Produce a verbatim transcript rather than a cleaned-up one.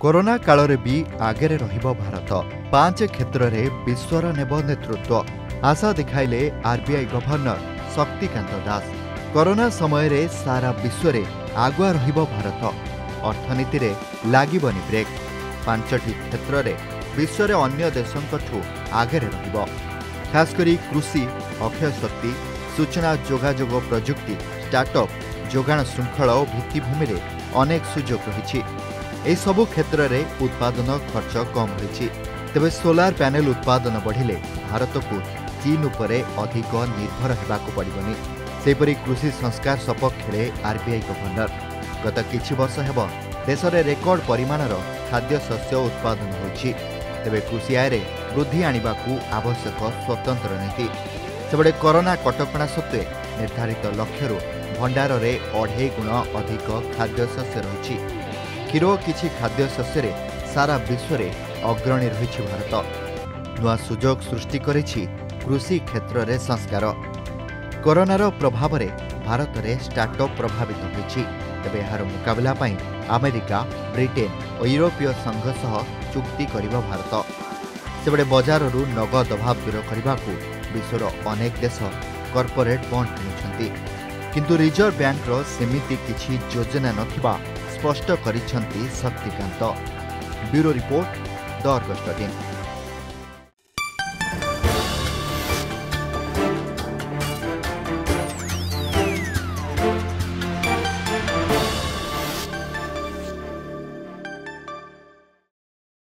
Corona काल भी आगे रहिबो भारत पांच क्षेत्र में विश्वर नेब नेतृत्व आशा दिखाइले RBI governor Shaktikanta Das. Corona समय रे सारा विश्व में आगुआ रहिबो भारत अर्थनीति रे लागिबनी ब्रेक पांचटी क्षेत्र में विश्व में अन्य देशों आगे रहिबो खासकरी कृषि अक्षय शक्ति सूचना जोगाजोग प्रजुक्ति स्टार्टअप जोगाण श्रृंखल और भित्तिभूमि रे अनेक सुजोग रही। एही सबु क्षेत्र में उत्पादन खर्च कम रही तेबे सोलार पैनेल उत्पादन बढ़िले भारत को चीन उपरे अधिक निर्भर होगाकू पड़बनी। सेपरी कृषि संस्कार सपक्ष में आरबीआई गवर्नर गत किछि वर्ष हेब देश में रेकर्ड परिमाणर खाद्य शस्य उत्पादन होइछि तेबे कृषि आय रे वृद्धि आनिबाकू आवश्यक स्वतंत्र नीति सेबडे कोरोना कटकणा सत्वे निर्धारित लक्ष्यरू भंडार रे अढ़ाई गुण अधिक खाद्य शस्य रही। क्षीर किछि खाद्य शस्य रे सारा विश्व रे अग्रणी रही भारत नुआ सुजोग सृष्टि करिछि कृषि क्षेत्र रे संस्कार। कोरोनार प्रभाव रे भारत रे स्टार्टअप प्रभावित होइछि तेबे एहार मुकाबला पई अमेरिका ब्रिटेन और यूरोपीय संघ सह चुक्ति करिबो भारत। सेबडे बजाररू नगद अभाव दूर करने विश्वर अनेक देश कॉर्पोरेट बॉन्ड किणुछंती किंतु रिजर्व बैंक रो सेमिति किछि योजना नथिबा स्पष्ट करिछंती Shaktikanta. Bureau report the Argus.